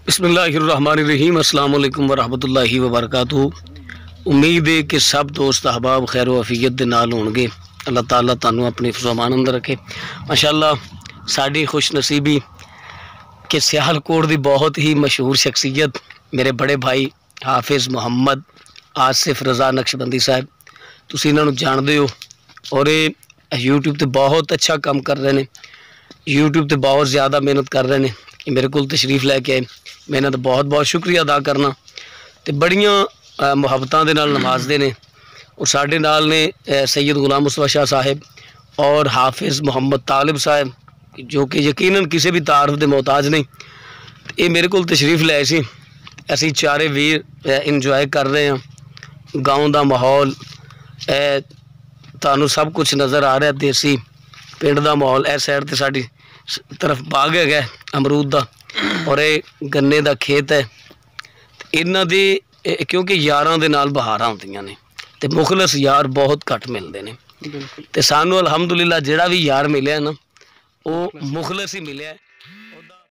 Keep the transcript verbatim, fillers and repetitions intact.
बिस्मिल्लाहिर्रहमानिर्रहीम अस्सलाम वालेकुम वरहमतुल्लाहि वबरकातुहू। उम्मीद है कि सब दोस्त अहबाब खैर वफीयत दे नाल होणगे। अल्लाह ताला तुहानू अपनी हिफ्ज़-ओ-अमान अंदर रखे। माशाअल्लाह साडी खुश नसीबी कि सियालकोट की बहुत ही मशहूर शख्सियत मेरे बड़े भाई हाफिज़ मुहम्मद आसिफ रज़ा नक्शबंदी साहब, तुसीं इन्हां नू जाणदे हो और ये यूट्यूब ते बहुत अच्छा काम कर रहे हैं। यूट्यूब ते बहुत ज़्यादा मेहनत कर रहे हैं। मेरे को तशरीफ़ लैके आए, मैं इन्हां दा बहुत बहुत शुक्रिया अदा करना। तो बड़ियां मुहब्बतां दे नाल नवाजदे ने और साडे नाल ने सैयद गुलाम मुस्तफा शाह साहब और हाफिज़ मुहम्मद तालिब साहब, जो कि यकीनन किसी भी तारफ के मोहताज नहीं। ये मेरे को तशरीफ़ लै सी, असी चारे वीर इंजॉय कर रहे हैं। गाँव का माहौल तुहानू सब कुछ नज़र आ रहा, देसी पिंड का माहौल। इस साइड तो साड़ी तरफ बाग है अमरूद का और ये गन्ने का खेत है। इन्हां दी क्योंकि यारां दे नाल बहारां होंदियां ने ते मुखलस यार बहुत घट मिलते हैं। तो सानू अलहमदुलिल्लाह जिहड़ा भी यार मिले ना वो मुखलस ही मिले।